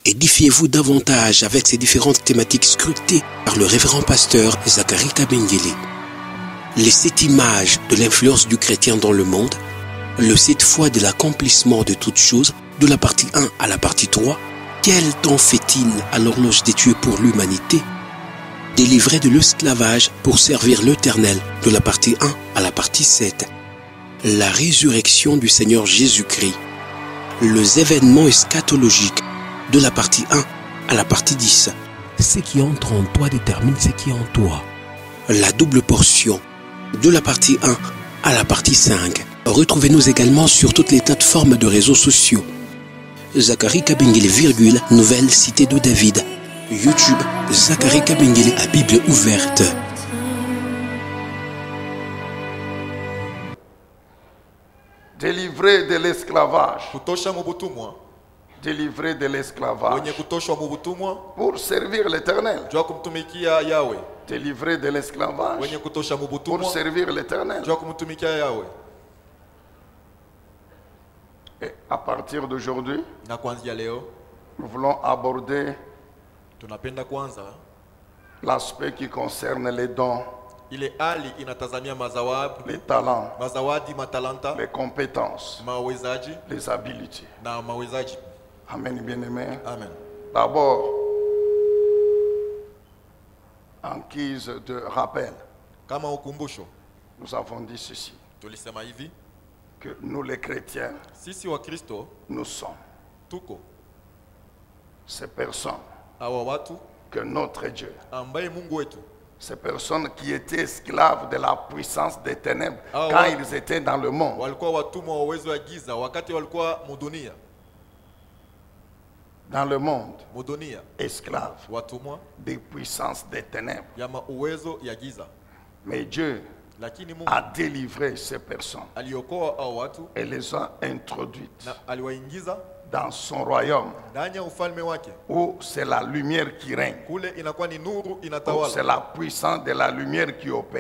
Édifiez-vous davantage avec ces différentes thématiques scrutées par le révérend pasteur Zacharie Kabengele. Les 7 images de l'influence du chrétien dans le monde, le 7 fois de l'accomplissement de toutes choses, de la partie 1 à la partie 3, quel temps fait-il à l'horloge des dieux pour l'humanité? Délivré de l'esclavage pour servir l'Éternel, de la partie 1 à la partie 7. La résurrection du Seigneur Jésus-Christ. Les événements eschatologiques, de la partie 1 à la partie 10. Ce qui entre en toi détermine ce qui est en toi. La double portion, de la partie 1 à la partie 5. Retrouvez-nous également sur toutes les plateformes de réseaux sociaux. Zacharie Kabengele, nouvelle cité de David. YouTube, Zacharie Kabengele à Bible ouverte. Délivré de l'esclavage. Délivré de l'esclavage. Pour servir l'Éternel. Délivré de l'esclavage. Pour servir l'Éternel. Et à partir d'aujourd'hui, nous voulons aborder l'aspect qui concerne les dons, les talents, les compétences, les habiletés. Amen, bien-aimé. D'abord, en guise de rappel, nous avons dit ceci, que nous les chrétiens, nous sommes ces personnes que notre Dieu, ces personnes qui étaient esclaves de la puissance des ténèbres quand ils étaient dans le monde. Dans le monde, esclaves des puissances des ténèbres. Mais Dieu a délivré ces personnes et les a introduites dans son royaume où c'est la lumière qui règne, où c'est la puissance de la lumière qui opère.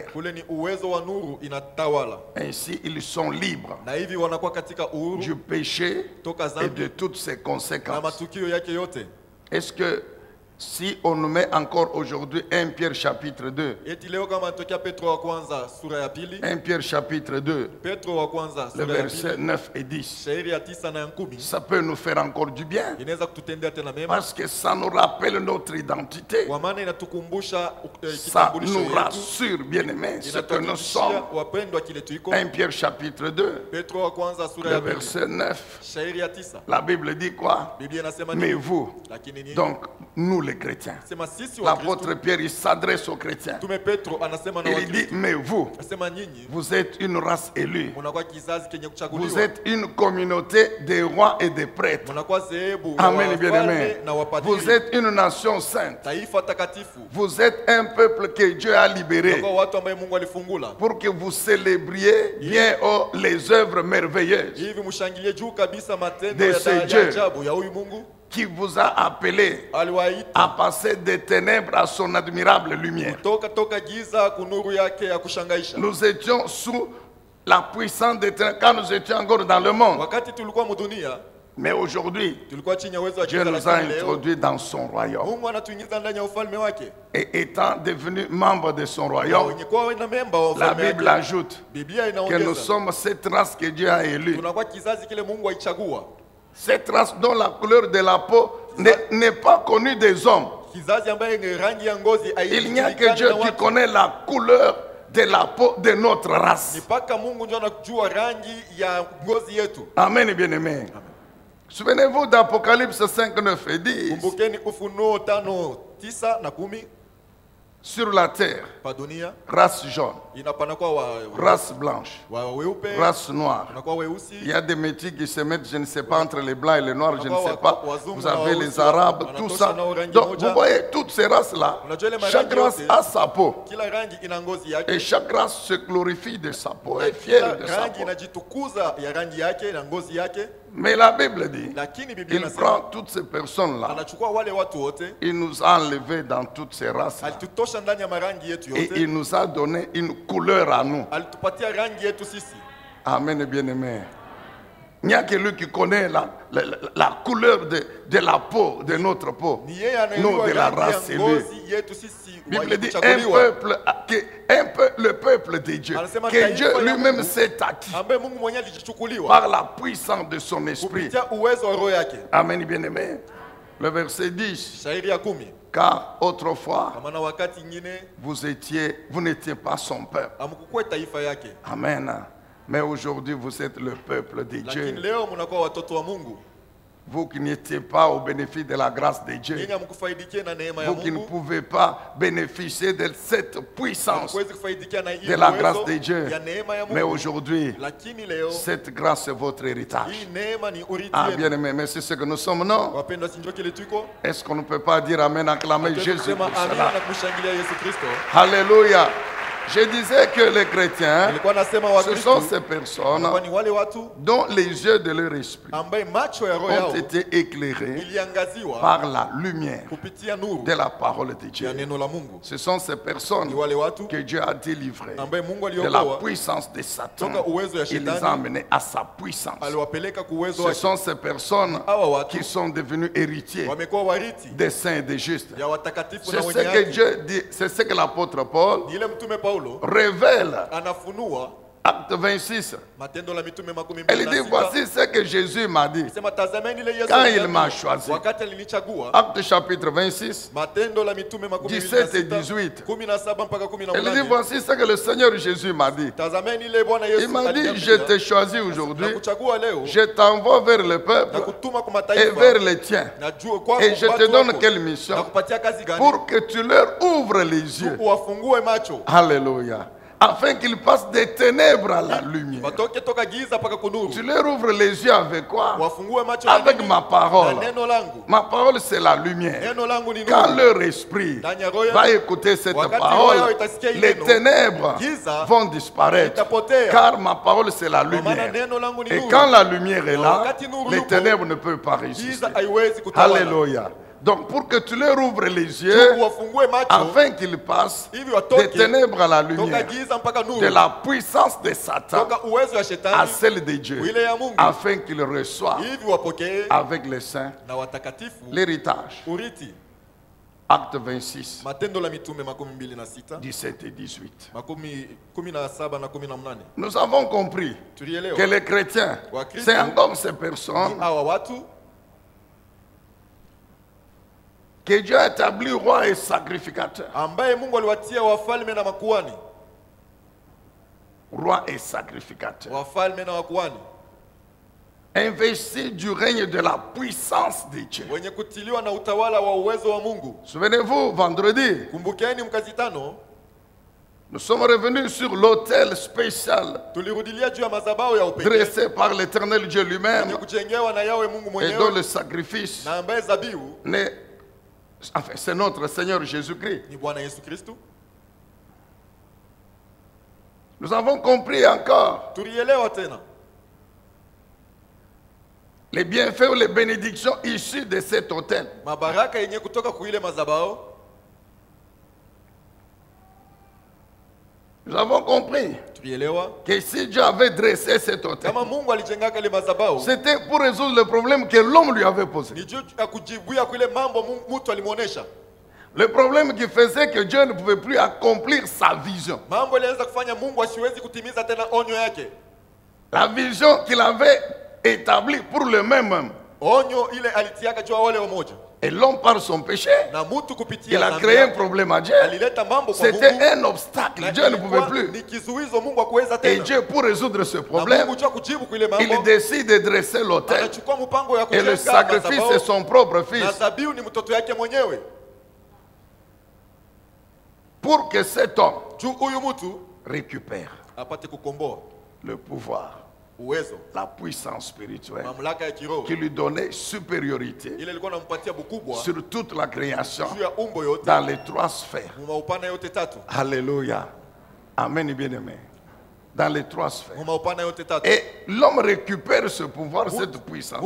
Ainsi ils sont libres du péché et de toutes ses conséquences. Est-ce que si on nous met encore aujourd'hui 1 Pierre chapitre 2, 1 Pierre chapitre 2, le verset 9 et 10, ça peut nous faire encore du bien, parce que ça nous rappelle notre identité, ça nous rassure, bien aimé, ce que nous sommes. 1 Pierre chapitre 2, le verset 9, la Bible dit quoi? Mais vous, donc nous les chrétiens. L'apôtre Pierre, il s'adresse aux chrétiens. Il dit, mais vous, vous êtes une race élue. Vous êtes une communauté des rois et des prêtres. Amen, bien-aimé. Vous êtes une nation sainte. Vous êtes un peuple que Dieu a libéré pour que vous célébriez bien les œuvres merveilleuses de ce Dieu qui vous a appelé à passer des ténèbres à son admirable lumière. Nous étions sous la puissance des ténèbres quand nous étions encore dans le monde. Mais aujourd'hui, Dieu nous a introduits dans son royaume. Et étant devenus membres de son royaume, la Bible ajoute que nous sommes cette race que Dieu a élue. Cette race dont la couleur de la peau n'est pas connue des hommes. Il n'y a que Dieu qui connaît la couleur de la peau de notre race. Amen, bien-aimé. Souvenez-vous d'Apocalypse 5, 9 et 10. Sur la terre, race jaune, race blanche, race noire. Il y a des métis qui se mettent, je ne sais pas, entre les blancs et les noirs, je ne sais pas. Vous avez les arabes, tout ça. Donc vous voyez toutes ces races-là, chaque race a sa peau. Et chaque race se glorifie de sa peau, est fière de sa peau. Mais la Bible dit, il prend toutes ces personnes-là, il nous a enlevés dans toutes ces races. Et il nous a donné une couleur à nous. Amen, bien-aimé. Il n'y a que lui qui connaît la couleur de la peau, de notre peau. Nous, de la race élue. La Bible dit le peuple de Dieu. Que Dieu lui-même s'est acquis par la puissance de son esprit. Amen, bien-aimé. Le verset 10. Car autrefois, vous n'étiez pas son peuple. Amen. Mais aujourd'hui, vous êtes le peuple de Dieu. Vous qui n'étiez pas au bénéfice de la grâce de Dieu. Vous qui ne pouvez pas bénéficier de cette puissance de la grâce de Dieu. Mais aujourd'hui, cette grâce est votre héritage. Ah, bien aimé, mais c'est ce que nous sommes, non? Est-ce qu'on ne peut pas dire Amen, acclamer Jésus pour cela? Alléluia. Je disais que les chrétiens, ce sont ces personnes dont les yeux de leur esprit ont été éclairés par la lumière de la parole de Dieu. Ce sont ces personnes que Dieu a délivrées de la puissance de Satan. Il les a amenés à sa puissance. Ce sont ces personnes qui sont devenues héritiers des saints et des justes. C'est ce que Dieu dit, c'est ce que l'apôtre Paul révèle. Acte 26. Elle dit, voici ce que Jésus m'a dit quand il m'a choisi. Acte chapitre 26, 17 et 18. Elle dit, voici ce que le Seigneur Jésus m'a dit. Il m'a dit, je t'ai choisi aujourd'hui, je t'envoie vers le peuple et vers les tiens. Et je te donne quelle mission? Pour que tu leur ouvres les yeux. Alléluia. Afin qu'ils passent des ténèbres à la lumière. Tu leur ouvres les yeux avec quoi? Avec ma parole. Ma parole, c'est la lumière. Quand leur esprit va écouter cette parole, les ténèbres vont disparaître. Car ma parole, c'est la lumière. Et quand la lumière est là, les ténèbres ne peuvent pas résister. Alléluia. Donc pour que tu leur ouvres les yeux, afin qu'ils passent des ténèbres à la lumière, de la puissance de Satan à celle de Dieu, afin qu'ils reçoivent avec les saints l'héritage. Acte 26, 17 et 18. Nous avons compris que les chrétiens, c'est encore ces personnes que Dieu a établi roi et sacrificateur. Roi et sacrificateur. Investi du règne de la puissance de Dieu. Souvenez-vous, vendredi, nous sommes revenus sur l'autel spécial dressé par l'Éternel Dieu lui-même et dont le sacrifice n'est. Enfin, c'est notre Seigneur Jésus-Christ. Nous avons compris encore les bienfaits ou les bénédictions issues de cet autel. Nous avons compris que si Dieu avait dressé cet autel, c'était pour résoudre le problème que l'homme lui avait posé. Le problème qui faisait que Dieu ne pouvait plus accomplir sa vision. La vision qu'il avait établie pour le même homme. Et l'homme, par son péché, il a créé un problème à Dieu. C'était un obstacle. Dieu ne pouvait plus. Et Dieu, pour résoudre ce problème, il décide de dresser l'autel. Et le sacrifice, c'est son propre fils. Pour que cet homme récupère le pouvoir, la puissance spirituelle qui lui donnait supériorité sur toute la création dans les trois sphères. Alléluia. Amen, bien-aimé. Dans les trois sphères. Et l'homme récupère ce pouvoir, cette puissance.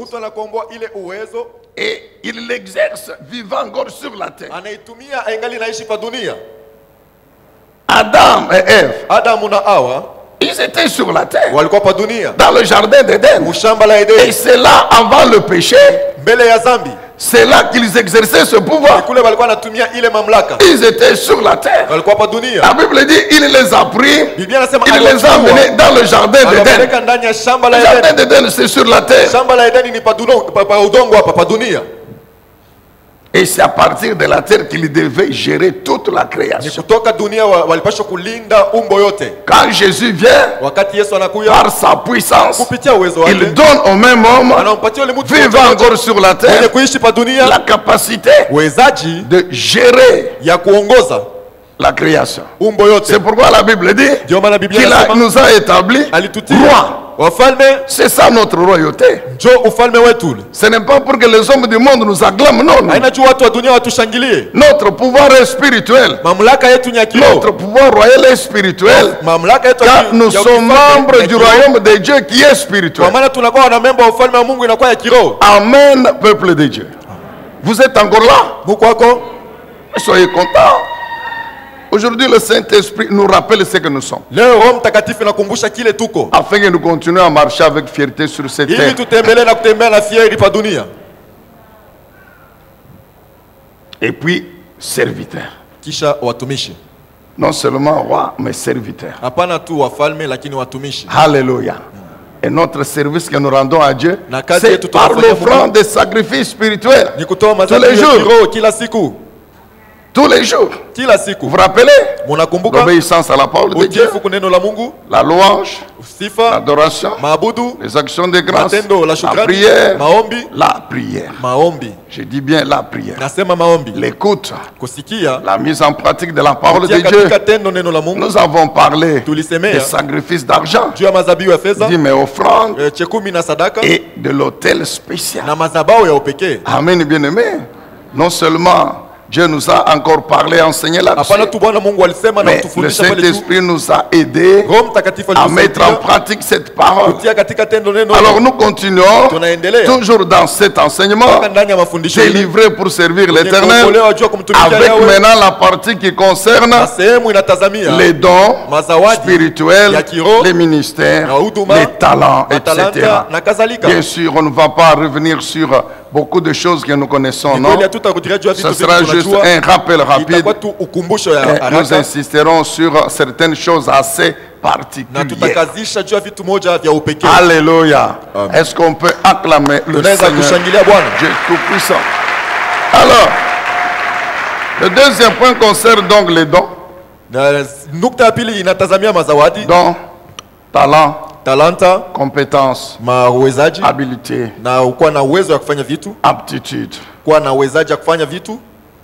Et il l'exerce vivant encore sur la terre. Adam et Ève Ils étaient sur la terre. Walikuwa pa dunia. Dans le jardin d'Éden. Mushamba la Edeni. Et c'est là, avant le péché, mbele ya zambi, c'est là qu'ils exerçaient ce pouvoir. kule walikuwa natumia ile mamlaka. Ils étaient sur la terre. Walikuwa pa dunia. La Bible dit, il les a pris, Biblia inasema il les a emmenés dans le jardin d'Éden. akawapeleka ndani ya shamba la Le jardin Edeni. d'Éden, c'est sur la terre. Shamba la Edeni ni pa udongo hapa pa dunia. Et c'est à partir de la terre qu'il devait gérer toute la Ni création. kutoka dunia walipaswa kulinda umbo yote. Quand Jésus vient, Wakati Yesu anakuya par sa puissance, kupitia uwezo il wake, donne au même homme, anampatia yule mtu vivant encore sur la mwenye terre, kuishi pa dunia la capacité uwezaji de gérer ya kuongoza la création. umbo yote. C'est pourquoi la Bible dit Ndio maana Biblia qu'il inasema nous a établis alitutia rois. wafalme. C'est ça notre royauté. Njo ufalme wetu. Ce n'est pas pour que les hommes du monde nous acclament, non. Haina juu watu wa dunia watushangilie. Notre pouvoir est spirituel. Mamlaka yetu ni ya kiroho. Notre pouvoir royal est spirituel. Mamlaka yetu Car ya nous sommes membres du royaume de Dieu qui est spirituel. Kwa maana tunakuwa wana memba wa ufalme wa Mungu inakuwa ya kiroho. Amen, peuple de Dieu. Vous êtes encore là? Mungu wako. Soyez contents. Aujourd'hui, le Saint-Esprit nous rappelle ce que nous sommes. Leo Roho Mtakatifu inakumbusha kile tuko. Afin que nous continuions à marcher avec fierté sur cette Ili terre. tutembelee na kutembea na fieri pa dunia. Et puis, serviteurs. Kisha watumishi. Non seulement roi, mais serviteurs. Hapana tu wafalme lakini watumishi. Alléluia. Et notre service que nous rendons à Dieu, Na kazi c'est yetu par tunafanya l'offrande des sacrifices spirituels. Ni kutoa Tous madhabahu les ya jours. kiroho kila siku. Tous les jours. Kila Vous siku. vous rappelez? Munakumbuka L'obéissance à la parole de Dieu, utiifu kuneno la Mungu, la louange, sifa, l'adoration, maabudu, les actions de grâce, matendo la la shukrani, prière, maombi, la prière. maombi. Je dis bien la prière. Nasema maombi. L'écoute, Kusikia, la mise en pratique de la parole de kutia Dieu. katika tendo neno la Mungu. Nous avons parlé des Tulisemea sacrifices d'argent, juu ya mazabihu ya fedha, dit mes offrandes chekumi na sadaka et de l'autel spécial. na mazabao ya upekee. Amen, bien-aimés. Non seulement Dieu nous a encore parlé, enseigné là-dessus, Hapana tu Bwana Mungu alisema na mais le kutufundisha pale tu. Saint-Esprit nous a aidés Roho Mtakatifu à mettre en alitusaidia pratique cette parole. kutia katika tendo neno. Alors nous continuons Tunaendelea toujours dans cet enseignement, mpaka ndani ya mafundisho hili. délivré pour servir Yenye l'Éternel, kuokolewa juu ya kumtumikia avec Yahweh. maintenant la partie qui concerne Na sehemu inatazamia les dons mazawadi spirituels, ya kiroho, les ministères, na huduma, les talents, etc. matalanta na kadhalika. Bien sûr, on ne va pas revenir sur beaucoup de choses que nous connaissons, Ni non? kweli hatutarudia juu ya Ce vitu sera vingi juste tunajua. un rappel rapide. Itakuwa tu ukumbusho ya Et nous haraka insisterons sur certaines choses assez na particulières. tutakazisha juu ya vitu moja vya upekee. Alléluia. Amen. Est-ce qu'on peut acclamer le Tunaweza Seigneur kushangilia Bwana. Dieu Tout-Puissant? Alors, le deuxième point concerne donc les dons. Na nukta ya pili inatazamia mazawadi, Dons, talents, talanta, compétences, mawezaji habilité, na kuwa na uwezo wa kufanya vitu, aptitude. kuwa na uwezaji wa kufanya vitu.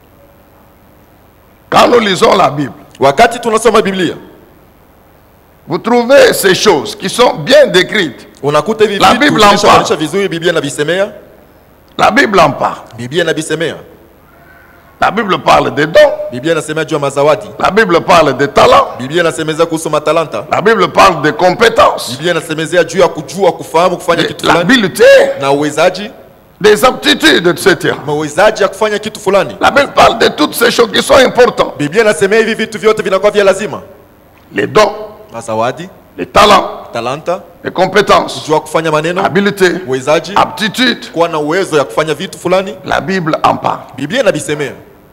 Quand nous lisons la Bible, Wakati tunasoma Biblia, vous trouvez ces choses qui sont bien décrites. unakuta hivi La vitu Bible en vimeshaonyesha parle. vizuri. Biblia inavisemea, La Bible en parle. Biblia inavisemea. La Bible parle des dons. Biblia inasemea juu ya mazawadi. La Bible parle des talents. Biblia inasemezea kuhusu matalanta. La Bible parle des compétences, Biblia inasemezea juu ya kujua, kufahamu, kufanya de kitu fulani l'habileté, na uwezaji, des aptitudes, etc. mawezaji ya kufanya kitu fulani. La Bible parle de toutes ces choses qui sont importantes. Biblia inasemea hivi vitu vyote vinakuwa vya lazima: Les dons, mazawadi, les talents, talanta, les compétences, kujua kufanya maneno, habileté, uwezaji, aptitude. kuwa na uwezo ya kufanya vitu fulani. La Bible en parle. Biblia inavisemea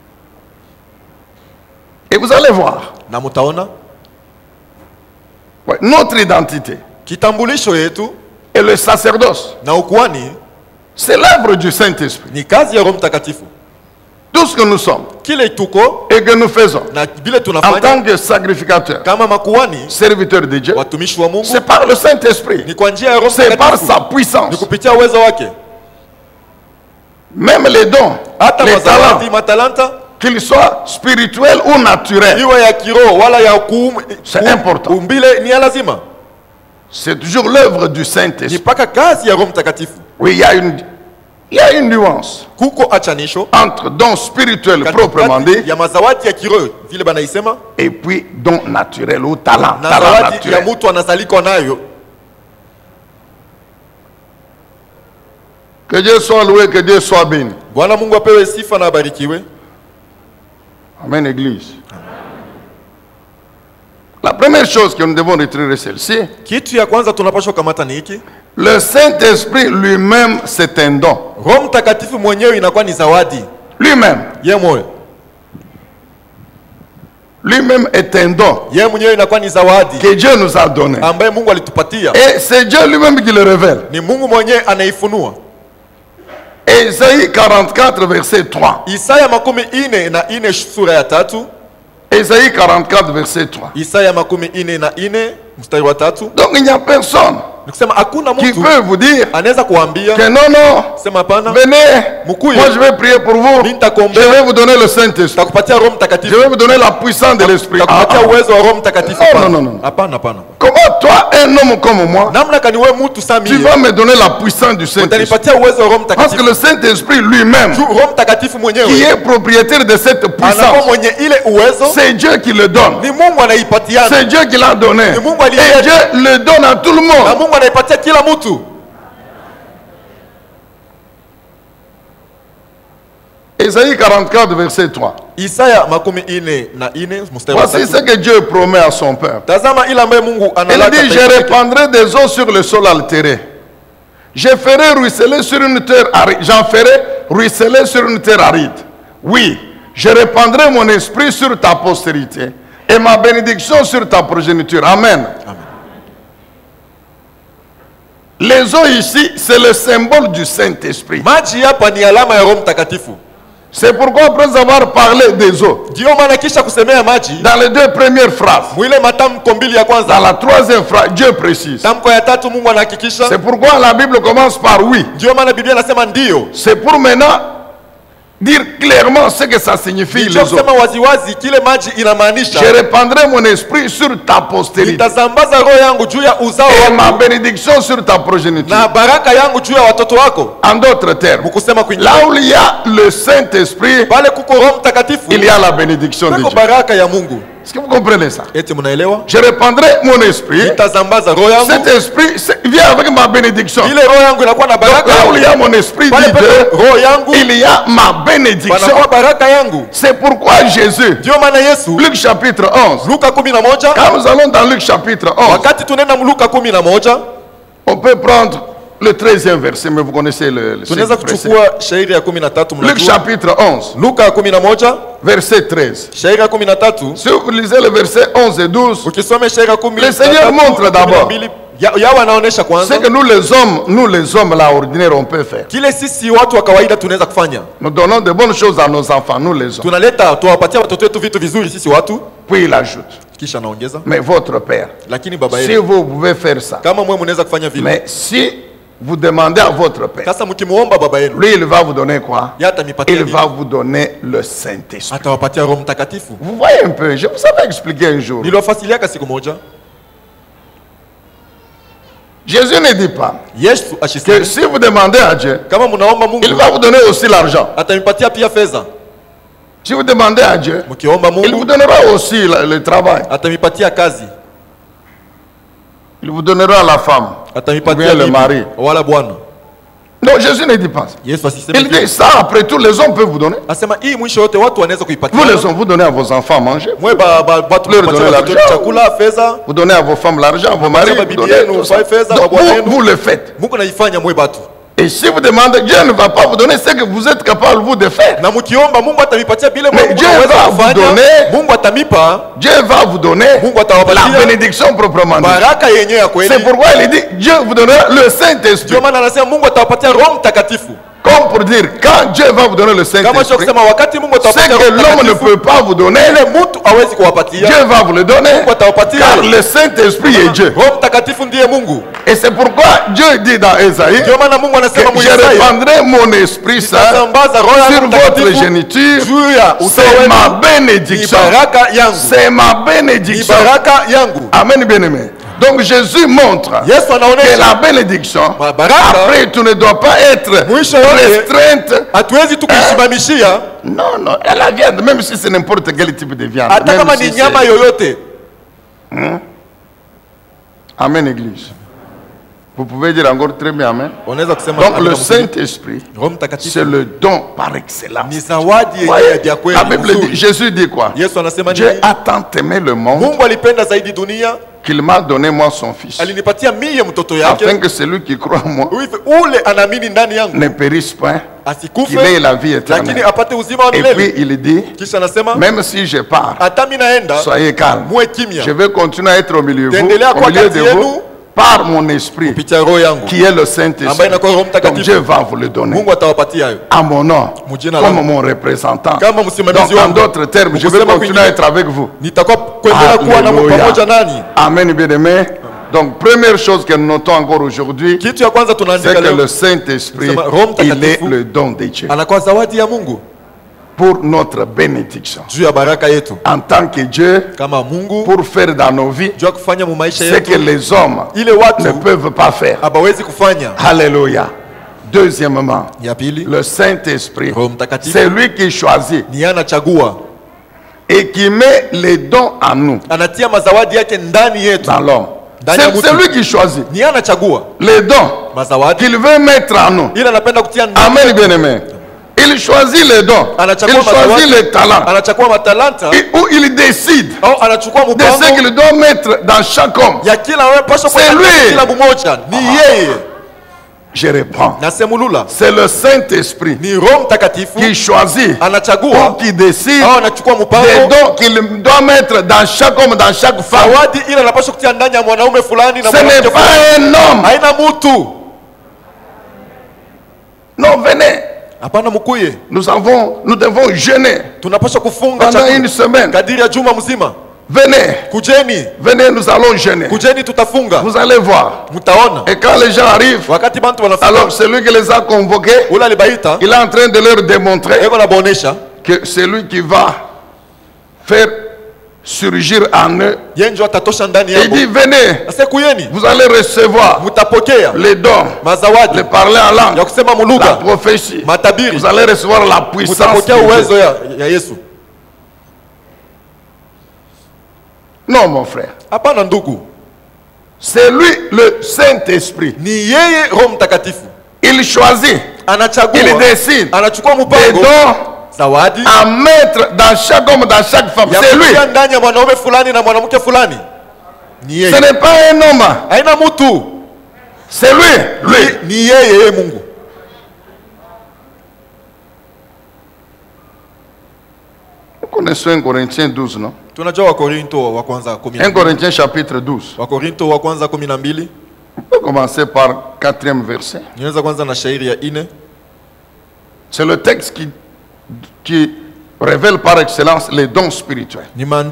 Et vous allez voir, na mutaona ouais, notre identité kitambulisho yetu et le sacerdoce, na ukuhani c'est l'œuvre du Saint-Esprit. ni kazi ya Roho Mtakatifu. Tout ce que nous sommes Kile tuko et que nous faisons na vile en tunafanya tant que sacrificateurs, kama makuhani, serviteurs de Dieu, watumishi wa Mungu, c'est par le Saint-Esprit, ni kwa njia ya Roho c'est par Mtakatifu, sa ni puissance. kupitia uwezo wake. Même les dons, Hata les mazawadi, talents, matalanta, qu'ils soient spirituels ou naturels, iwe ya kiroho wala ya c'est important. umbile, ni ya lazima, C'est toujours l'œuvre du ni Saint-Esprit. mpaka kazi ya Roho Mtakatifu. Oui, il y a une nuance Kuko achanisho entre dons spirituels proprement katikati dit ya mazawadi ya kiroho vile banaisema et puis dons naturels ou talents. na Talents zawadi ya naturels. mtu anazalikwa nayo. Que Dieu soit loué, que Dieu soit béni. Bwana Mungu apewe sifa na abarikiwe. Amen, Église. La première chose que nous devons retenir est celle-ci. Kitu ya kwanza tunapaswa kamata ni hiki. Le Saint-Esprit lui-même c'est un don. Roho Mtakatifu mwenyewe inakuwa ni zawadi. Lui-même. Yeye mwenyewe. Lui-même est un don. Yeye mwenyewe inakuwa ni zawadi que Dieu nous a donné. Ambaye Mungu alitupatia. Et c'est Dieu lui-même qui le révèle. Ni Mungu mwenyewe anaifunua. Ésaïe 44 verset 3. Isaya 44 sura ya 3. Ésaïe 44 verset 3. Isaya 44 mstari wa 3. Donc il n'y a personne qui peut vous dire que non, venez, moi je vais prier pour vous, je vais vous donner le Saint-Esprit, je vais vous donner la puissance de l'Esprit. Non. Comment toi, un homme comme moi, tu vas me donner la puissance du Saint-Esprit? Parce que le Saint-Esprit lui-même, qui est propriétaire de cette puissance, c'est Dieu qui le donne, c'est Dieu qui l'a donné, et Dieu le donne à tout le monde. Ésaïe 44 verset 3. Voici ce que Dieu promet à son peuple. Il dit, je répandrai des eaux sur le sol altéré. Je ferai ruisseler sur une terre aride. J'en ferai ruisseler sur une terre aride. Oui, je répandrai mon esprit sur ta postérité et ma bénédiction sur ta progéniture. Amen. Amen. Les eaux ici, c'est le symbole du Saint-Esprit. C'est pourquoi après avoir parlé des eaux, dans les deux premières phrases, dans la troisième phrase, Dieu précise. C'est pourquoi la Bible commence par oui. C'est pour maintenant dire clairement ce que ça signifie les eaux. Je répandrai mon esprit sur ta postérité et ma bénédiction sur ta progéniture. En d'autres termes, là où il y a le Saint-Esprit, il y a la bénédiction de Dieu. Est-ce que vous comprenez ça? Je répandrai mon esprit. Cet esprit vient avec ma bénédiction. Donc là où il y a mon esprit, il y a ma bénédiction. C'est pourquoi Jésus, Luc chapitre 11, quand nous allons dans Luc chapitre 11, on peut prendre le 13e verset, mais vous connaissez le Luc chapitre 11, verset 13. Si vous lisez le verset 11 et 12, le Seigneur montre d'abord ce que nous les hommes là ordinaires on peut faire. Nous donnons de bonnes choses à nos enfants, nous les hommes. Puis il ajoute, mais votre Père, si vous pouvez faire ça, mais si vous demandez à votre Père, lui il va vous donner quoi? Il va vous donner le Saint-Esprit. Vous voyez un peu, je vous avais expliqué un jour. Jésus ne dit pas que si vous demandez à Dieu, il va vous donner aussi l'argent. Si vous demandez à Dieu, il vous donnera aussi le travail. Il vous donnera la femme, ou bien le mari. Non, Jésus ne dit pas ça. Il dit ça, après tout, les hommes peuvent vous donner. Vous les hommes, vous donnez à vos enfants à manger. Vous leur donnez l'argent. Vous donnez à vos femmes l'argent, à vos maris. Vous le faites. Et si vous demandez, Dieu ne va pas vous donner ce que vous êtes capable vous de faire. Mais Dieu va vous donner, Dieu va vous donner la bénédiction proprement dit. C'est pourquoi il dit, Dieu vous donnera le Saint-Esprit. Comme pour dire, quand Dieu va vous donner le Saint-Esprit, ce que l'homme ne peut pas vous donner, Dieu va vous le donner, car le Saint-Esprit est Dieu. Et c'est pourquoi Dieu dit dans Ésaïe que je répandrai mon esprit sur votre géniture. C'est ma bénédiction. C'est ma bénédiction. Amen, bien-aimé. Donc Jésus montre que la bénédiction, après tu ne dois pas être restreinte. Non, à la viande, même si c'est n'importe quel type de viande. Amen, Église. Vous pouvez dire encore très bien amen. Donc le Saint-Esprit, c'est le don par excellence. La Bible dit, Jésus dit quoi? Dieu a tant aimé le monde qu'il m'a donné moi son fils, afin que celui qui croit en moi ne périsse pas, qu'il ait la vie éternelle. Et puis il dit, même si je pars, soyez calme, je vais continuer à être au milieu de vous, par mon esprit, qui est le Saint-Esprit. Donc Dieu va vous le donner à mon nom, comme mon représentant. Donc en d'autres termes, je vais continuer à être avec vous. Alléluia. Amen, bien-aimé. Donc première chose que nous notons encore aujourd'hui, c'est que le Saint-Esprit, il est le don de Dieu pour notre bénédiction. En tant que Dieu, pour faire dans nos vies ce que les hommes ne peuvent pas faire. Alléluia. Deuxièmement, le Saint-Esprit, c'est lui qui choisit et qui met les dons en nous, dans l'homme. C'est lui qui choisit les dons qu'il veut mettre en nous. Amen, bien-aimé. Il choisit les dons, il choisit les talents, où il décide de ce qu'il doit mettre dans chaque homme. C'est lui. Je réponds. C'est le Saint-Esprit qui choisit ou qui décide des dons qu'il doit mettre dans chaque homme, dans chaque femme. Ce n'est pas un homme. Non, venez. Nous devons jeûner pendant une semaine. Venez, venez, nous allons jeûner. Vous allez voir. Et quand les gens arrivent, alors celui qui les a convoqués, il est en train de leur démontrer que c'est lui qui va faire surgir en eux. Il dit, venez, vous allez recevoir les dons, les parler en langue, la prophétie. Vous allez recevoir la puissance de Dieu. Non, mon frère. C'est lui le Saint-Esprit. Il choisit, il décide des dons à mettre dans chaque homme, dans chaque femme. C'est lui. Ce n'est pas un homme. C'est lui. Nous connaissons 1 Corinthiens 12, non? 1 Corinthiens chapitre 12. On peut commencer par 4e verset. C'est le texte qui révèle par excellence les dons spirituels.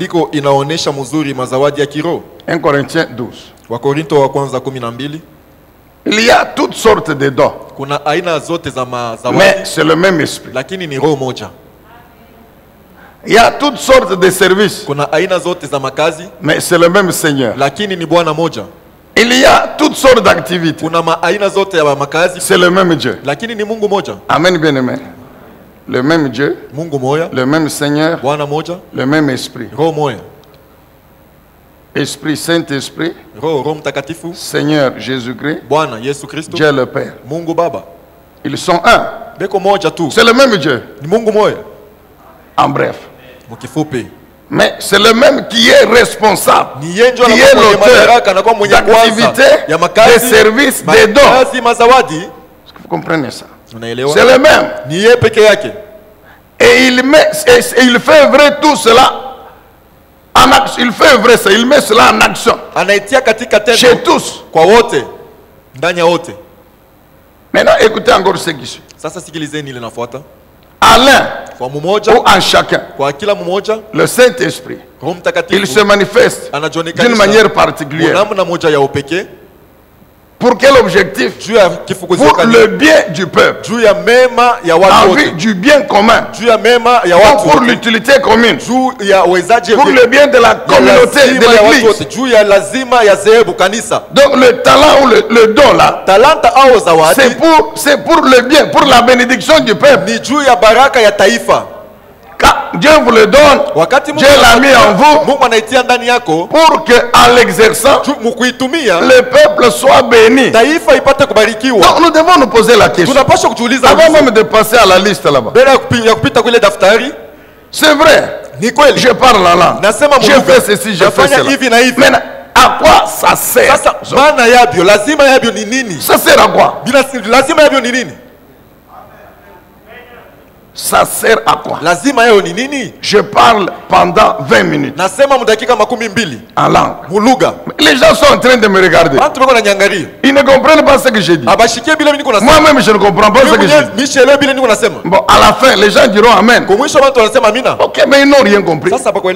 1 Corinthiens 12. Il y a toutes sortes de dons, mais c'est le même esprit. Il y a toutes sortes de services, mais c'est le même Seigneur. Il y a toutes sortes d'activités, c'est le même Dieu. Amen, bien-aimé. Le même Dieu, le même Seigneur, le même Esprit. Esprit, Saint-Esprit, Seigneur Jésus-Christ, Dieu le Père. Ils sont un. C'est le même Dieu. En bref. Mais c'est le même qui est responsable, qui est l'auteur d'activités, des services, des dons. Est-ce que vous comprenez ça? C'est le même. Et il fait vrai tout cela en action. Il fait vrai ça, il met cela en action. Chez tous. Maintenant, écoutez encore ce qui suit. À l'un ou en chacun, le Saint-Esprit, il se manifeste d'une manière particulière. Pour quel objectif? Pour le bien du peuple, en vue du bien commun, pour l'utilité commune, pour le bien de la communauté de l'église. Donc le talent ou le don là, c'est pour le bien, pour la bénédiction du peuple. Dieu vous le donne, Dieu l'a mis en vous pour que, en l'exerçant, le peuple soit béni. Donc nous devons nous poser la question. Avant même de passer à la liste là-bas. C'est vrai. Je parle la langue. Je fais ceci, je fais cela. Maintenant, à quoi ça sert? Ça sert à quoi? Ça sert à quoi? Je parle pendant 20 minutes en langue. Les gens sont en train de me regarder. Ils ne comprennent pas ce que je dis. Moi-même, je ne comprends pas ce que je dis. Bon, à la fin, les gens diront Amen. Ok, mais ils n'ont rien compris.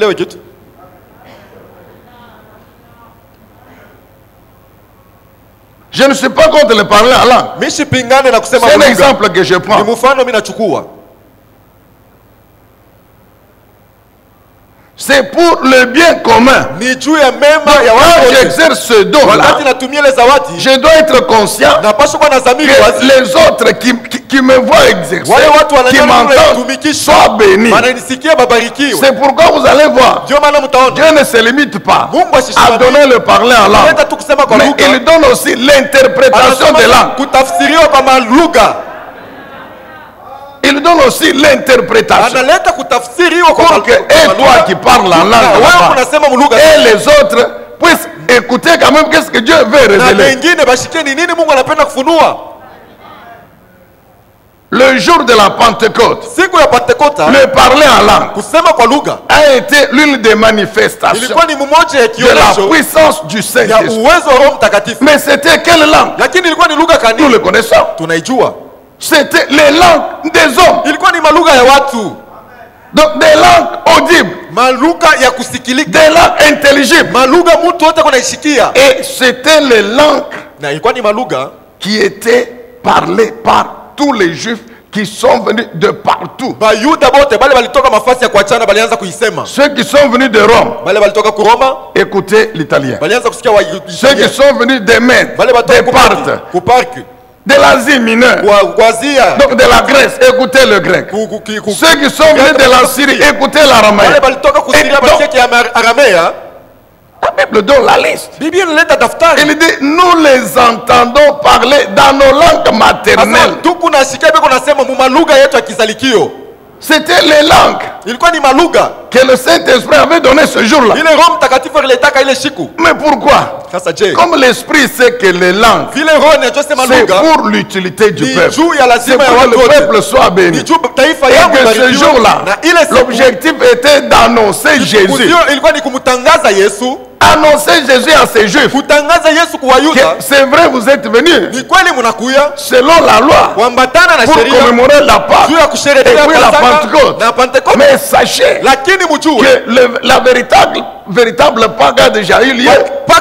Je ne suis pas contre le parler en langue. C'est un exemple que je prends. C'est pour le bien commun. Quand j'exerce ce don-là, je dois être conscient que les autres qui me voient exercer, qui m'entendent, soient bénis. C'est pourquoi vous allez voir, Dieu ne se limite pas à donner le parler en langue, mais il donne aussi l'interprétation des langues. Il donne aussi l'interprétation pour que et toi qui parles en langue et les autres puissent écouter quand même qu'est-ce que Dieu veut révéler. Le jour de la Pentecôte, le parler en langue a été l'une des manifestations de la puissance du Saint-Esprit. Mais c'était quelle langue? Nous le connaissons. C'était les langues des hommes. Donc des langues audibles, des langues intelligibles. Et c'était les langues qui étaient parlées par tous les Juifs qui sont venus de partout. Ceux qui sont venus de Rome, écoutez l'italien. Ceux qui sont venus des Mèdes, des Parthes, de l'Asie mineure, donc de la Grèce, écoutez le grec. Ceux qui sont venus de la Syrie, écoutez l'araméen. La Bible donne la liste. Il dit, nous les entendons parler dans nos langues maternelles. C'était les langues que le Saint-Esprit avait donné ce jour-là. Mais pourquoi? Comme l'Esprit sait que les langues, c'est pour l'utilité du peuple. C'est pour que le peuple soit béni. Et que ce jour-là, l'objectif était d'annoncer Jésus. Annoncer Jésus à ces Juifs. C'est vrai, vous êtes venus selon la loi pour commémorer la Pâque et puis la Pentecôte. Mais sachez que la véritable Pâque a déjà eu lieu.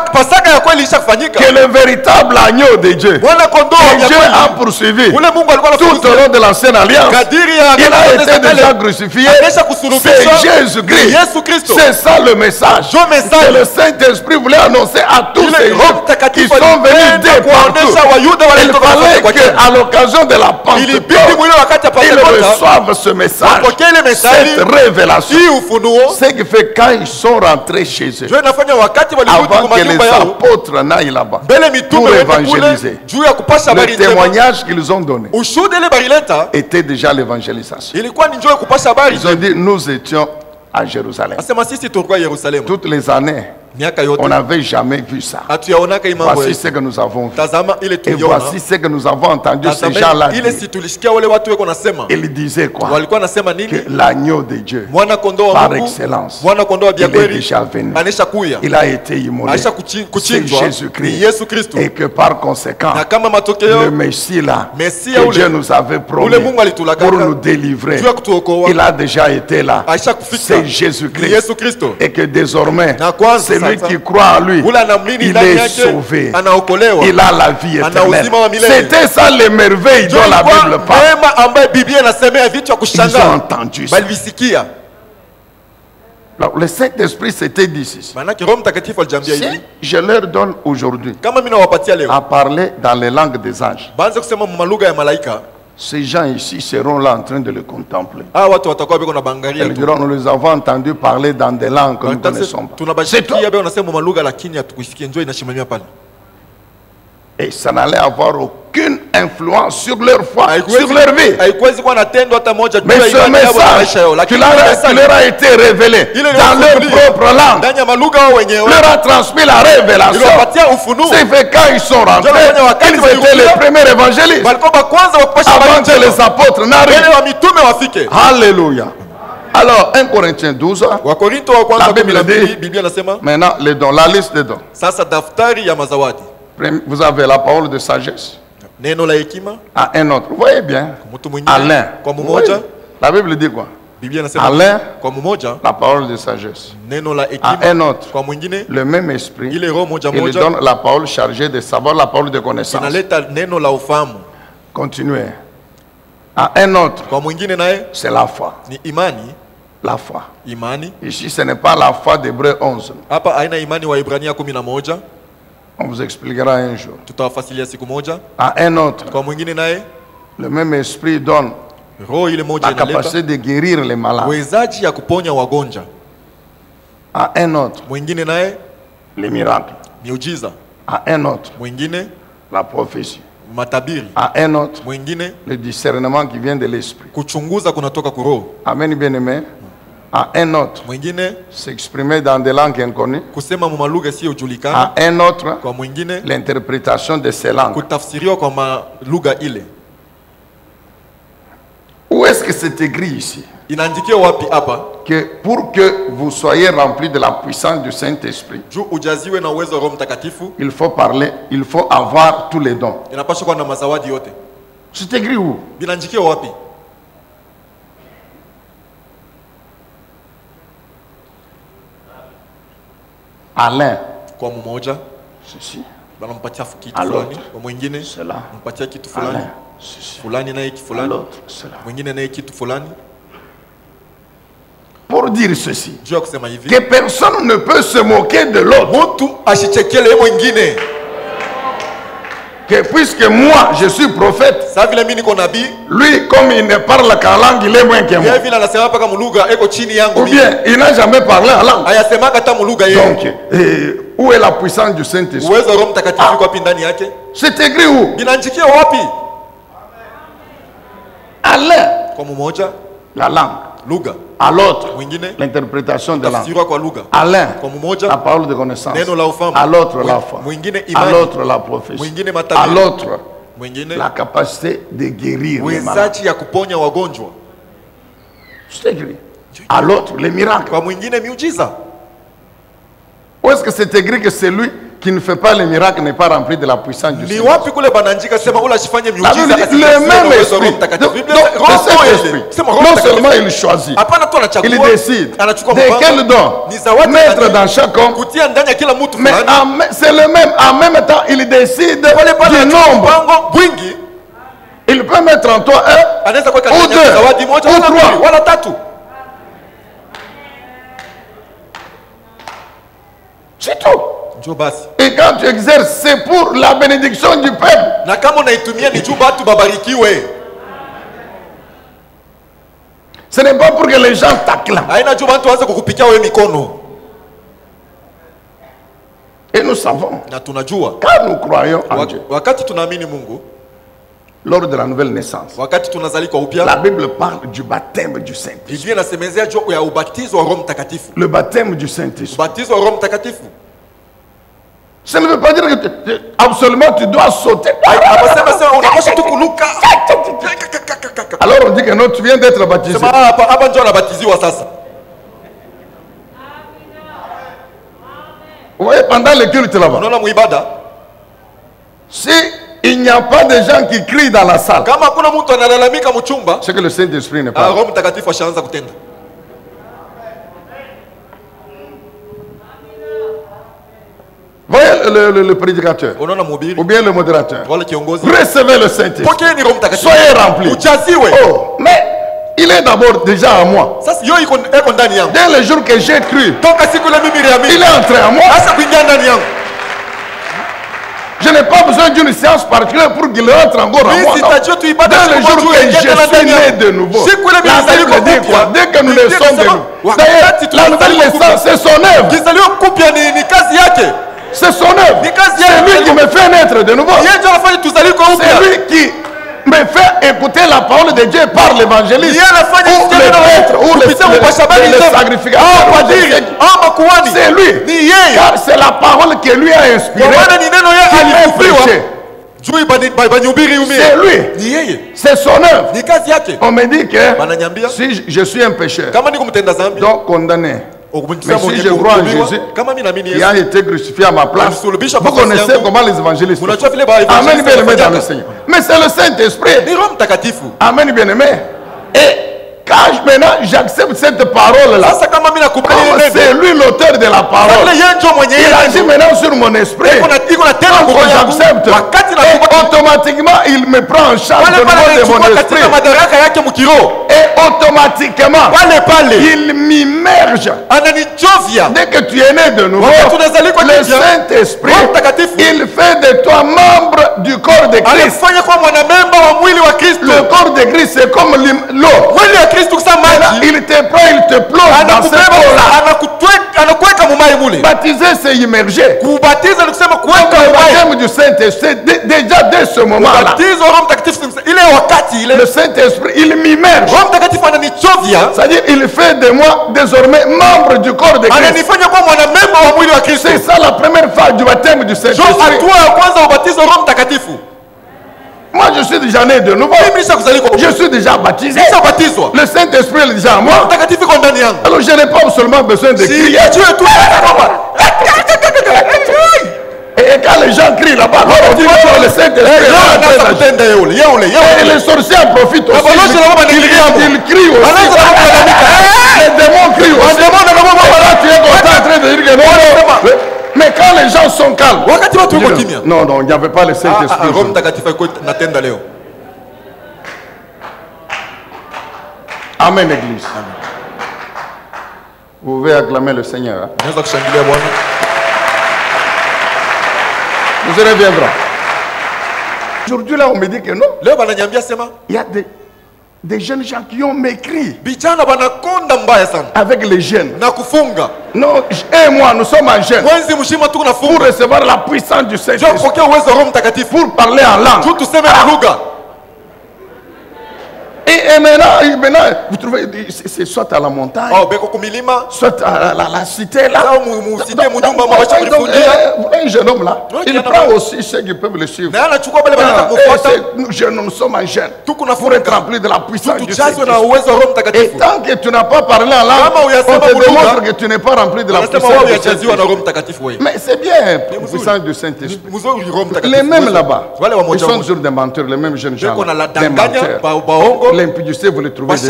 Que le véritable agneau de Dieu, que Dieu a poursuivi tout au long de l'ancienne alliance, il a été déjà crucifié. C'est Jésus-Christ. C'est ça le message que le Saint-Esprit voulait annoncer à tous ces gens qui sont venus de partout. Il fallait qu'à l'occasion de la Pentecôte, ils reçoivent ce message, cette révélation. Ce qui fait quand ils sont rentrés chez eux, avant que les apôtres n'aillent là-bas pour évangéliser, le témoignage qu'ils ont donné était déjà l'évangélisation. Ils ont dit, nous étions à Jérusalem. Toutes les années, on n'avait jamais vu ça. Voici ce que nous avons vu. Et voici ce que nous avons entendu ces gens-là dire. Il disait quoi? Que l'agneau de Dieu, par excellence, il est déjà venu. Il a été immolé. C'est Jésus-Christ. Et que par conséquent, le Messie là, que Dieu nous avait promis pour nous délivrer, il a déjà été là. C'est Jésus-Christ. Et que désormais, c'est lui qui croit en lui, il est sauvé. Il a la vie éternelle. C'était ça les merveilles dont la Bible parle. Ils ont entendu ça. Alors, le Saint-Esprit s'était dit ceci. Si je leur donne aujourd'hui à parler dans les langues des anges, Ces gens ici seront là en train de le contempler. Ils diront, nous les avons entendus parler dans des langues que nous ne connaissons pas. C'est tout. Et ça n'allait avoir aucune influence sur leur foi, sur leur vie. Mais ce message qui leur a été révélé dans leur propre langue, leur a transmis la révélation. C'est fait quand ils sont rentrés, ils étaient les premiers évangélistes avant que les apôtres n'arrivent. Alléluia. Alors, 1 Corinthiens 12, la Bible dit, maintenant les dons, la liste des dons. Vous avez la parole de sagesse. À un autre. Vous voyez bien. À l'un. La Bible dit quoi? À l'un, la parole de sagesse. À un autre, le même esprit. Il lui donne la parole chargée de savoir, la parole de connaissance. Continuez. À un autre, c'est la foi. La foi. Ici, ce n'est pas la foi d'Hébreux 11. On vous expliquera un jour. À un autre, le même esprit donne la capacité de guérir les malades. À un autre, les miracles. À un autre, la prophétie. À un autre, le discernement qui vient de l'esprit. Amen, bien-aimé. À un autre, s'exprimer dans des langues inconnues. À un autre, l'interprétation de ces langues. Où est-ce que c'est écrit ici? Que pour que vous soyez remplis de la puissance du Saint-Esprit, il faut parler, il faut avoir tous les dons. C'est écrit où? À l'un, ceci. À l'autre, cela. À l'un, ceci. À l'autre, cela. Pour dire ceci, que personne ne peut se moquer de l'autre. Que puisque moi je suis prophète, lui comme il ne parle qu'en langue, il est moins que moi. Ou bien il n'a jamais parlé en langue. Donc où est la puissance du Saint-Esprit? C'est écrit où? À l'un, la langue. À l'autre, l'interprétation de la langue. À l'un, la parole de connaissance. À l'autre, la foi. À l'autre, la prophétie. À l'autre, la capacité de guérir les malades. C'est écrit. À l'autre, les miracles. Où est-ce que c'est écrit que celui qui ne fait pas les miracles n'est pas rempli de la puissance du Seigneur? Le même esprit. Non seulement il choisit, il décide de quel don mettre dans chaque homme, mais c'est le même. En même temps, il décide du nombre. Il peut mettre en toi un, ou deux, ou trois. C'est tout. Et quand tu exerces, c'est pour la bénédiction du peuple. Ce n'est pas pour que les gens t'acclament. Et nous savons, car nous croyons en Dieu. Lors de la nouvelle naissance, la Bible parle du baptême du Saint-Esprit. Le baptême du Saint-Esprit. Ça ne veut pas dire que absolument tu dois sauter. Alors on dit que non, tu viens d'être baptisé. Vous voyez, pendant le culte là-bas, si il n'y a pas de gens qui crient dans la salle, c'est que le Saint-Esprit n'est pas là. Voyez le prédicateur ou bien le modérateur. Recevez le Saint-Esprit. Soyez remplis. Oh, mais il est d'abord déjà à moi. Dès le jour que j'ai cru, il est entré en moi. Je n'ai pas besoin d'une séance particulière pour qu'il rentre encore en moi. Dans le jour que je suis né de nouveau, la Bible dit quoi? Dès que nous le sommes de nouveau. D'ailleurs, la nouvelle naissance, c'est son œuvre. C'est son œuvre. C'est lui qui me fait naître de nouveau. C'est lui qui me fait écouter la parole de Dieu par l'évangéliste, ou le prêtre, ou le sacrificateur. C'est lui, car c'est la parole que lui a inspirée qui m'a prêché. C'est lui, c'est son œuvre. On me dit que si je suis un pécheur, donc condamné, mais si je crois en Jésus, qui a été crucifié à ma place, vous connaissez comment les évangélistes font. Amen, bien-aimé dans le Seigneur. Mais c'est le Saint-Esprit. Amen, bien-aimé. Et quand maintenant j'accepte cette parole-là, comme c'est lui l'auteur de la parole, il agit maintenant sur mon esprit. Quand j'accepte, automatiquement il me prend en charge au niveau de mon esprit. Et automatiquement, il m'immerge. Dès que tu es né de nouveau, le Saint-Esprit, il fait de toi membre du corps de Christ. Le corps de Christ, c'est comme l'eau. Il te prend, il te plonge dans cette eau-là. Baptiser, c'est immerger. Le baptême du Saint-Esprit, déjà dès ce moment-là, le Saint-Esprit, il m'immerge. C'est-à-dire, il fait de moi désormais membre du corps de Christ. C'est ça la première phase du baptême du Saint-Esprit. Moi, je suis déjà né de nouveau. Je suis déjà baptisé. Le Saint-Esprit est déjà en moi. Alors, je n'ai pas seulement besoin de crier. Et quand les gens crient là-bas, on dit que le Saint-Esprit. Et les sorciers en profitent aussi. Ils crient aussi. Les démons crient aussi. Tu es content en train de dire que non. Mais quand les gens sont calmes, non, non, il n'y avait pas le Saint-Esprit. Amen, Église. Vous pouvez acclamer le Seigneur. Vous reviendrez. Aujourd'hui, là, on me dit que non. Il y a des jeunes gens qui ont m'écrit avec les jeunes. Non, et moi, nous sommes en jeûne pour recevoir la puissance du Saint-Esprit, pour parler en langue. Et maintenant, vous trouvez, c'est soit à la montagne, soit à la cité là. Un jeune homme là, il prend aussi ceux qui peuvent le suivre. Nous sommes en jeûne pour être remplis de la puissance du Saint-Esprit. Et tant que tu n'as pas parlé en langue, on te démontre que tu n'es pas rempli de la puissance du Saint-Esprit. Mais c'est bien, la puissance du Saint-Esprit. Les mêmes là-bas, ils sont toujours des menteurs, les mêmes jeunes gens, des menteurs. L'impudicité, vous le trouvez déjà.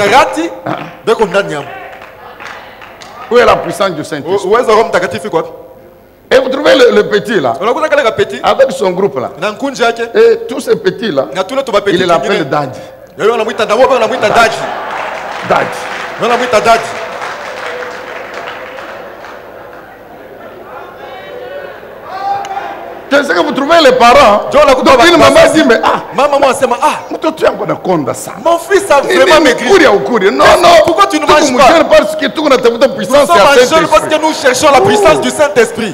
Où est la puissance du Saint-Esprit? Et vous trouvez le petit là, avec son groupe là. Et tous ces petits là, il l'appelle Daddy. Daddy. C'est ce que vous trouvez les parents. Donc une maman dit mais tu es encore dans ça. Mon fils a vraiment maigri. Non, non. Pourquoi tu ne manges pas? Parce que tout notre puissance est parce que nous cherchons la puissance du Saint-Esprit.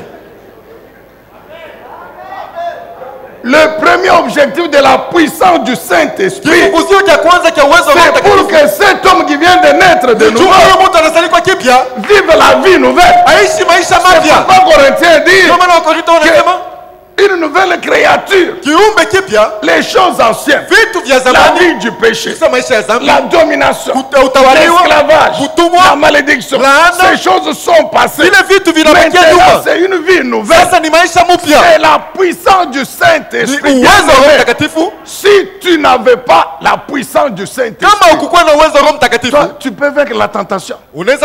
Le premier objectif de la puissance du Saint-Esprit, c'est pour que cet homme qui vient de naître de nouveau vive la vie nouvelle. C'est pourquoi Corinthiens dit une nouvelle créature, les choses anciennes, la vie du péché, la domination, l'esclavage, la malédiction, ces choses sont passées. Maintenant c'est une vie nouvelle. C'est la puissance du Saint-Esprit. Si tu n'avais pas la puissance du Saint-Esprit, tu peux vaincre la tentation,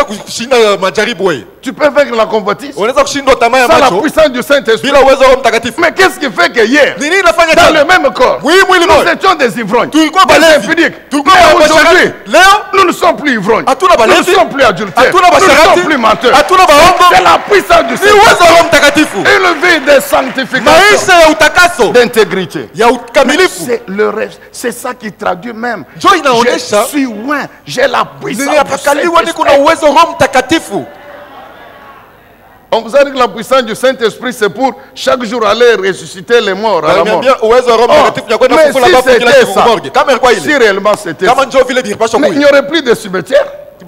tu peux vaincre la convoitise. Sans la puissance du Saint-Esprit, Mais qu'est-ce qui fait que hier, dans le même corps, nous étions des ivrognes, des impudiques. Mais aujourd'hui, nous ne sommes plus ivrognes, nous ne sommes plus adultères, nous ne sommes plus menteurs. C'est la puissance du Seigneur. Une vie de sanctification, d'intégrité. C'est ça qui traduit même. Je suis loin, j'ai la puissance du Saint-Esprit. On vous a dit que la puissance du Saint-Esprit, c'est pour chaque jour aller ressusciter les morts à la mort. Mais si c'était ça, si réellement c'était ça, mais il n'y aurait plus de cimetière.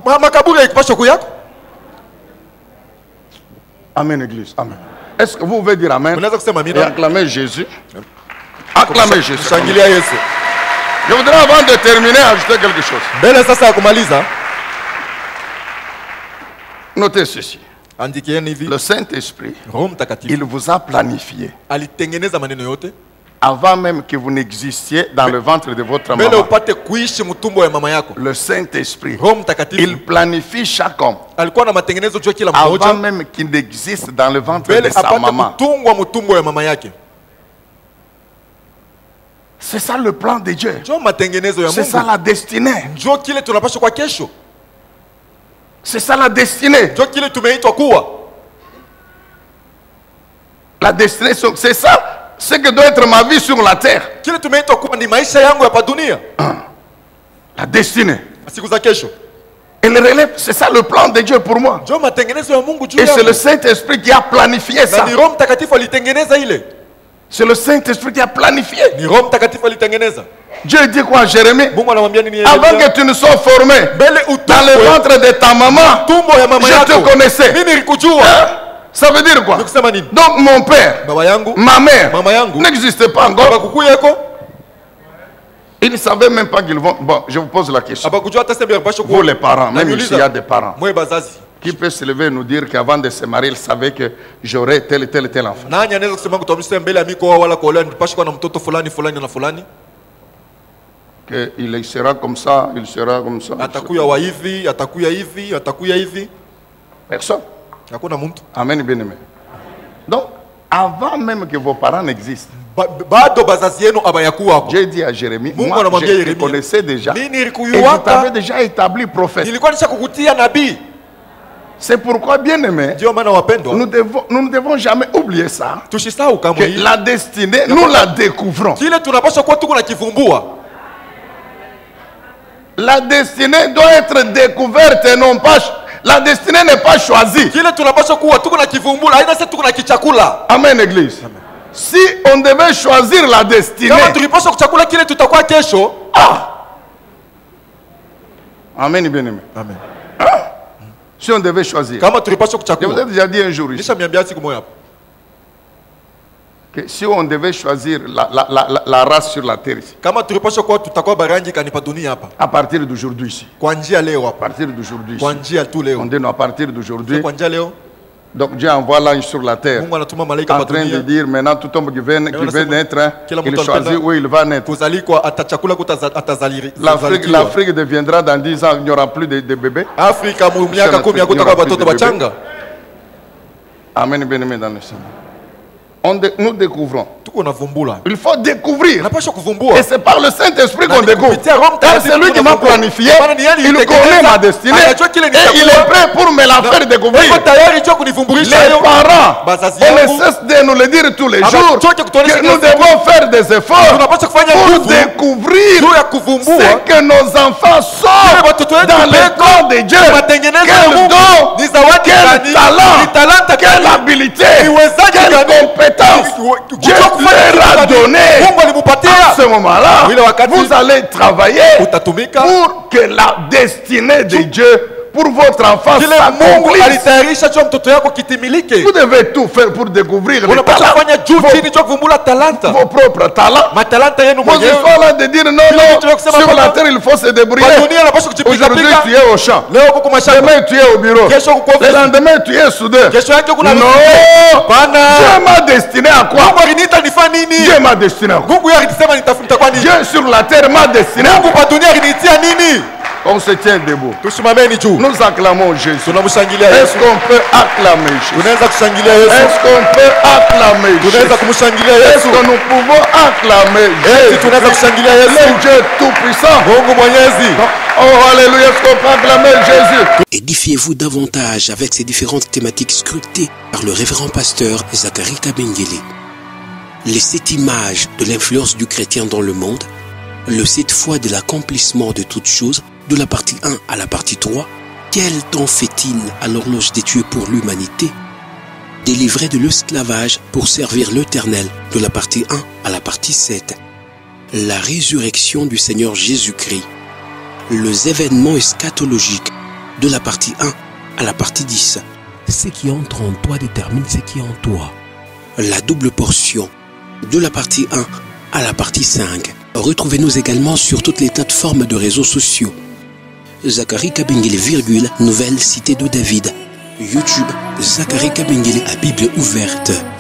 Amen, Église. Amen. Est-ce que vous pouvez dire Amen et acclamer Jésus? Acclamer Jésus. Je voudrais, avant de terminer, ajouter quelque chose. Notez ceci. Le Saint-Esprit, il vous a planifié avant même que vous n'existiez dans le ventre de votre maman. Le Saint-Esprit, il planifie chaque homme avant même qu'il n'existe dans le ventre de sa maman. C'est ça le plan de Dieu. C'est ça la destinée. C'est ça la destinée. La destinée, c'est ça ce que doit être ma vie sur la terre. La destinée. Et le relève, c'est ça le plan de Dieu pour moi. Et c'est le Saint-Esprit qui a planifié ça. C'est le Saint-Esprit qui a planifié. Dieu dit quoi à Jérémie? Avant que tu ne sois formé dans le ventre de ta maman, je te connaissais. Ça veut dire quoi? Donc mon père, ma mère n'existaient pas encore. Ils ne savaient même pas qu'ils vont... Bon, je vous pose la question. Vous les parents, même ici il y a des parents. Qui peut se lever et nous dire qu'avant de se marier, il savait que j'aurais tel et tel et tel enfant? Il sera comme ça, il sera comme ça. Personne. Amen, bien-aimé. Donc, avant même que vos parents n'existent, j'ai dit à Jérémie, moi, je te connaissais déjà. Et je t'avais déjà établi prophète. C'est pourquoi, bien-aimé, nous ne devons jamais oublier ça. Que la destinée, nous la découvrons. La destinée doit être découverte et non pas... La destinée n'est pas choisie. Amen, Église. Amen. Si on devait choisir la destinée... Amen, bien-aimé. Amen. Si on devait choisir... Je vous ai déjà dit un jour ici. Que si on devait choisir la race sur la terre ici, à partir d'aujourd'hui ici, à partir d'aujourd'hui on dit non, à partir d'aujourd'hui, donc Dieu envoie l'ange sur la terre en train de dire maintenant tout homme qui veut naître, il choisit où il va naître. L'Afrique deviendra dans 10 ans, il n'y aura plus de bébés. Amen, bien-aimé dans le Seigneur. Nous découvrons. Il faut découvrir. Et c'est par le Saint-Esprit qu'on découvre. Car c'est lui qui m'a planifié. Il connaît ma destinée. Et il est prêt pour me la faire découvrir. Les parents, on ne cesse de nous le dire tous les jours que nous devons faire des efforts pour découvrir ce que nos enfants sont dans le corps de Dieu. Quel don, quel talent, quelle habilité, quelle compétence Dieu leur a donné. À ce moment-là, vous allez travailler pour que la destinée de Dieu pour votre enfant s'accomplisse. Vous devez tout faire pour découvrir les talents, vos propres talents. Vos efforts là de dire non, non, sur la terre il faut se débrouiller. Aujourd'hui tu es au champ, demain tu es au bureau, le lendemain tu es soudeur. Non, Dieu m'a destiné à quoi? Dieu m'a destiné à quoi? Dieu sur la terre m'a destiné à quoi? On se tient debout. Nous acclamons Jésus. Est-ce qu'on peut acclamer Jésus? Est-ce qu'on peut acclamer Jésus? Est-ce que nous pouvons acclamer Jésus? Le Dieu Tout-Puissant. Oh, alléluia, est-ce qu'on peut acclamer Jésus? Édifiez-vous davantage avec ces différentes thématiques scrutées par le révérend pasteur Zacharie Kabengele. Les 7 images de l'influence du chrétien dans le monde, le 7 fois de l'accomplissement de toutes choses, de la partie 1 à la partie 3, quel temps fait-il à l'horloge des dieux pour l'humanité? Délivré de l'esclavage pour servir l'Éternel, de la partie 1 à la partie 7. La résurrection du Seigneur Jésus-Christ. Les événements eschatologiques, de la partie 1 à la partie 10. Ce qui entre en toi détermine ce qui est en toi. La double portion, de la partie 1 à la partie 5. Retrouvez-nous également sur toutes les plateformes de réseaux sociaux. Zacharie Kabengele, Nouvelle Cité de David. YouTube, Zacharie Kabengele à Bible ouverte.